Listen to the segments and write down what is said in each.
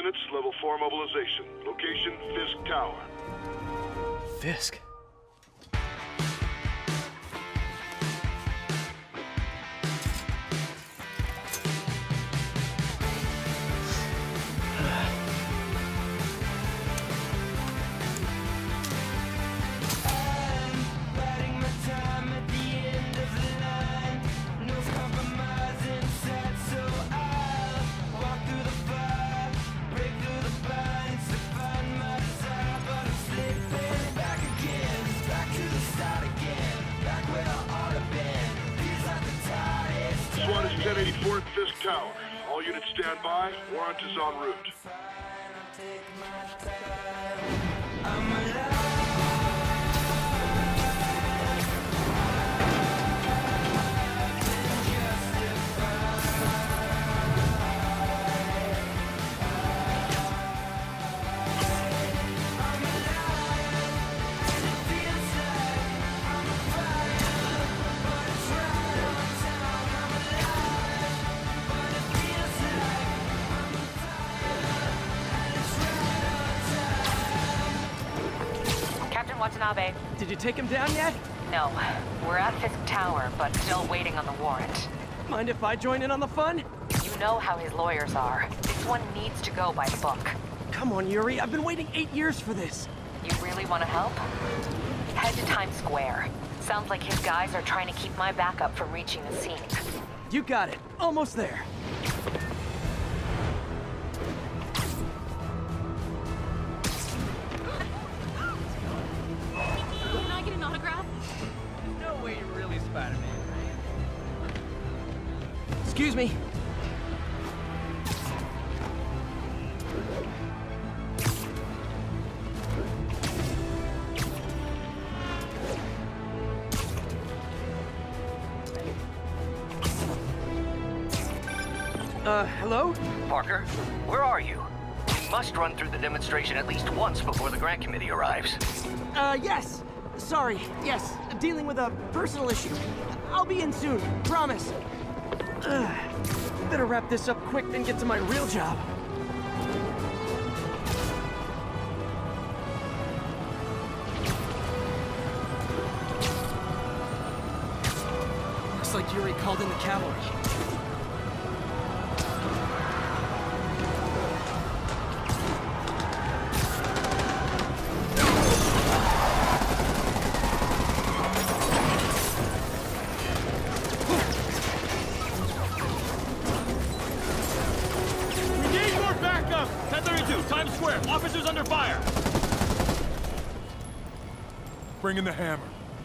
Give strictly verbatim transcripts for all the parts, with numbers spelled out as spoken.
units, level four mobilization. Location, Fisk Tower. Fisk? ten eighty-four at Fisk Tower. All units stand by. Warrant is en route. Watanabe. Did you take him down yet? No. We're at Fisk Tower, but still waiting on the warrant. Mind if I join in on the fun? You know how his lawyers are. This one needs to go by the book. Come on, Yuri. I've been waiting eight years for this. You really want to help? Head to Times Square. Sounds like his guys are trying to keep my backup from reaching the scene. You got it. Almost there. Excuse me. Uh, hello? Parker, where are you? You must run through the demonstration at least once before the grant committee arrives. Uh, yes. Sorry, yes. Dealing with a personal issue. I'll be in soon, promise. Ugh. Better wrap this up quick and get to my real job. Looks like Yuri called in the cavalry. Officers under fire! Bring in the hammer.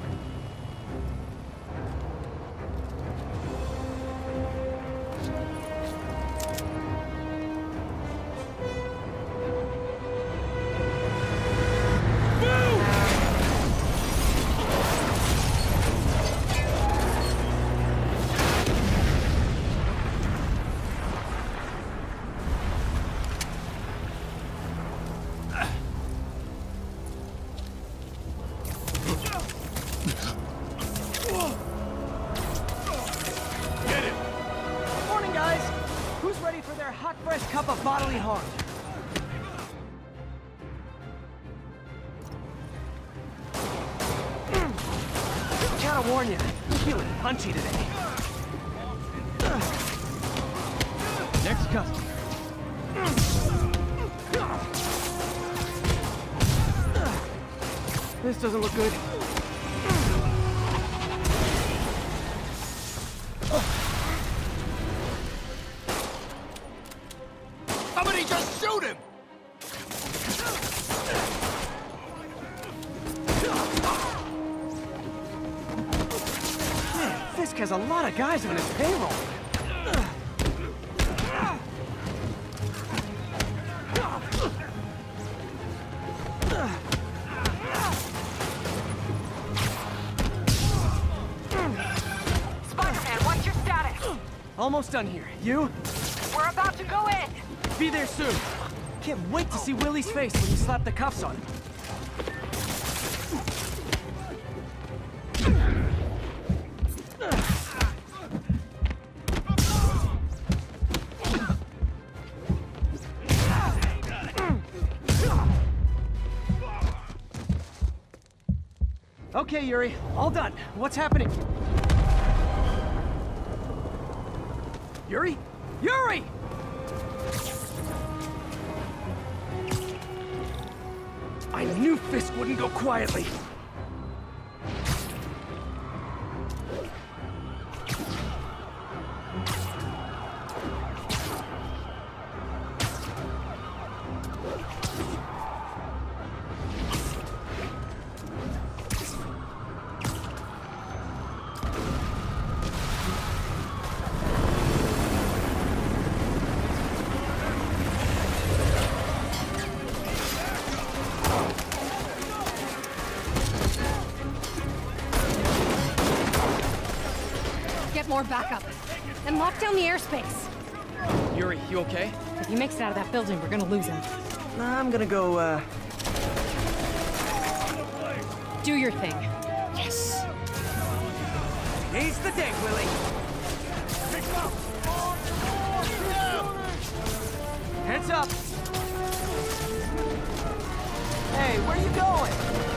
Cup of bodily harm. Gotta warn you, I'm feeling punchy today. Next customer. This doesn't look good. Somebody just shoot him! Man, Fisk has a lot of guys on his payroll. Spider-Man, what's your status? Almost done here. You? We're about to go in! Be there soon. Can't wait to see Willie's face when you slap the cuffs on him. Okay, Yuri. All done. What's happening? Yuri? Yuri! I knew Fisk wouldn't go quietly. More backup. And lock down the airspace. Yuri, you okay? If he makes it out of that building, we're gonna lose him. I'm gonna go, uh... Do your thing. Yes! Today's the day, Willie! Heads up! Hey, where you going?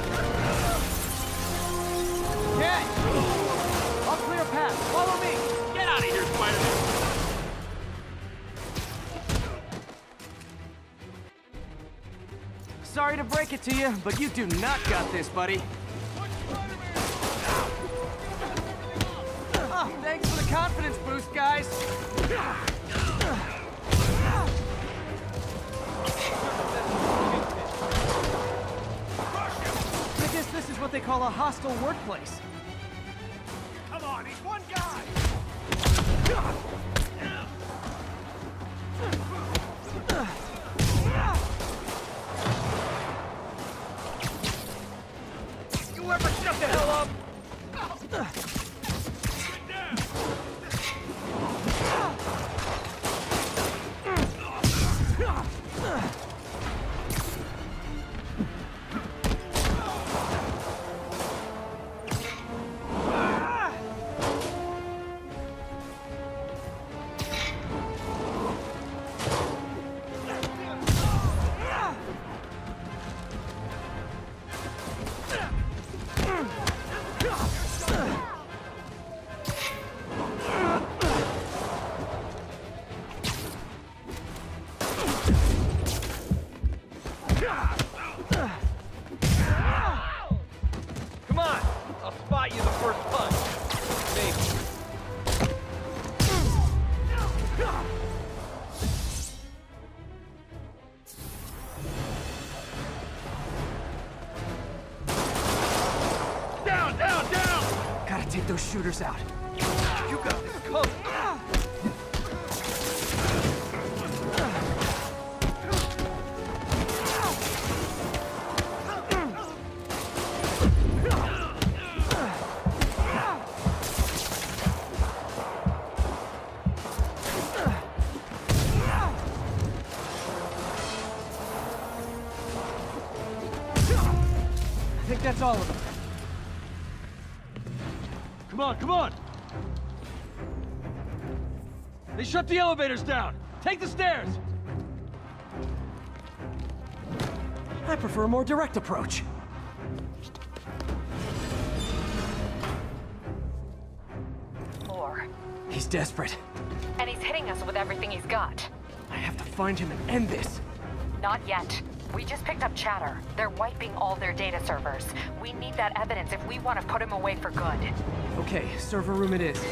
Yeah! I'll clear a path. Follow me! Get out of here, Spider-Man! Sorry to break it to you, but you do not got this, buddy. Oh, thanks for the confidence boost, guys. I guess this is what they call a hostile workplace. Come on, he's one guy! You ever shut the hell up? Come on! I'll spot you the first punch. Maybe. Down, down, down! Gotta take those shooters out. You got this covered. I think that's all of them. Come on, come on! They shut the elevators down! Take the stairs! I prefer a more direct approach. Four. He's desperate. And he's hitting us with everything he's got. I have to find him and end this. Not yet. We just picked up chatter. They're wiping all their data servers. We need that evidence if we want to put him away for good. Okay, server room it is.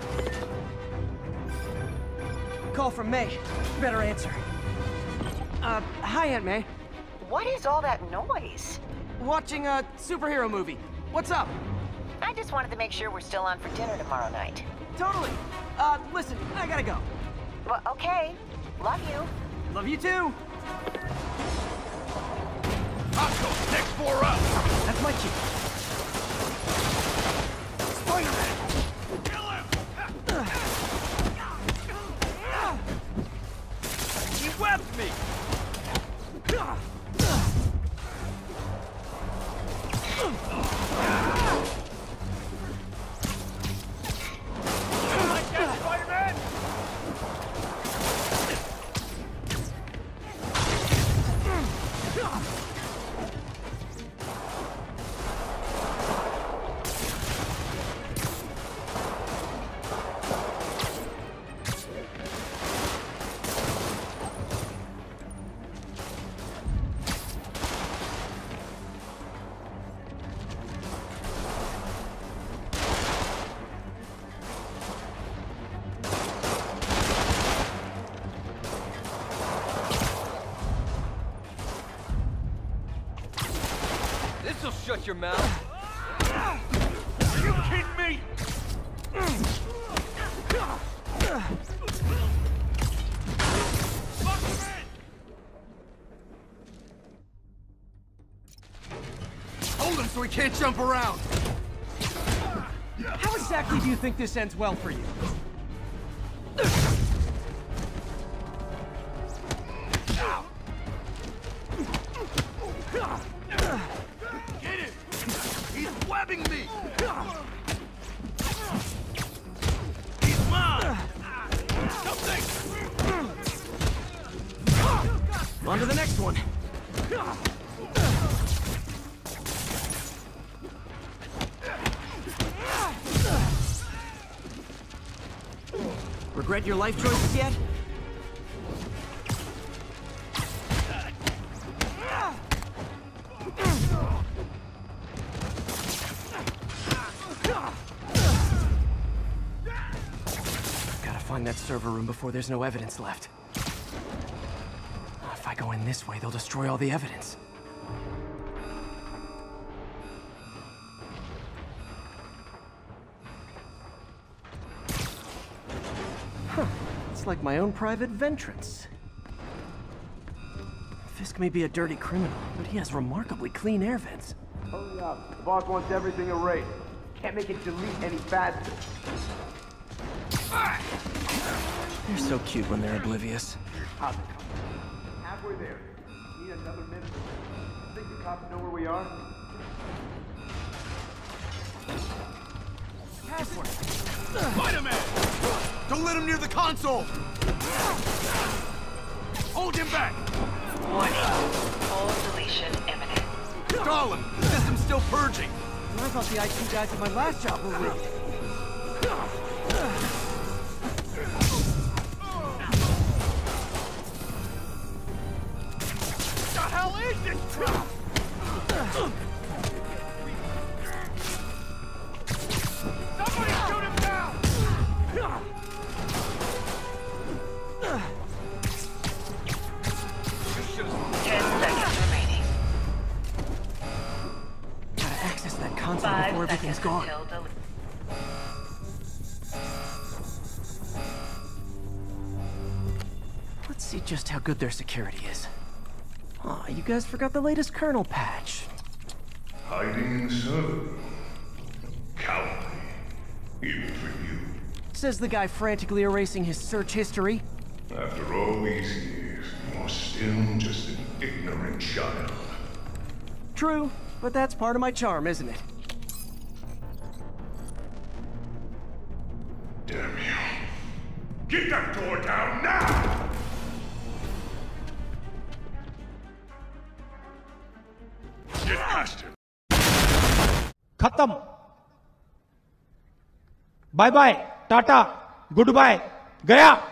Call from May. Better answer. Uh, hi, Aunt May. What is all that noise? Watching a superhero movie. What's up? I just wanted to make sure we're still on for dinner tomorrow night. Totally. Uh, listen, I gotta go. Well, okay. Love you. Love you too. Hostiles, next four up! That's my cue. Spider-Man! Kill him! He webbed me! Like that, Spider-Man? shut your mouth? Are you kidding me? Hold him so he can't jump around! How exactly do you think this ends well for you? Get him! He's webbing me! He's mine! Something! On to the next one. Regret your life choices yet? Gotta find that server room before there's no evidence left. If I go in this way, they'll destroy all the evidence. Huh. It's like my own private ventrance. Fisk may be a dirty criminal, but he has remarkably clean air vents. Hurry up. The boss wants everything erased. Can't make it delete any faster. They're so cute when they're oblivious. How's it coming? Halfway there. Need another minute. Think the cops know where we are? Password! Spider-Man! Don't let him near the console! Hold him back! Warning. Full deletion imminent. Stalin! The system's still purging! I thought the I T guys at my last job were rude. What the hell is this crap? Somebody shoot him down! Ten seconds remaining. Gotta access that console Five before everything's seconds gone. until del- Let's see just how good their security is. Aw, you guys forgot the latest kernel patch. Hiding in the server. Cowardly. Even for you. Says the guy frantically erasing his search history. After all these years, you're still just an ignorant child. True, but that's part of my charm, isn't it? Damn you. Get that door down now! Get past him. खत्म bye bye tata goodbye गया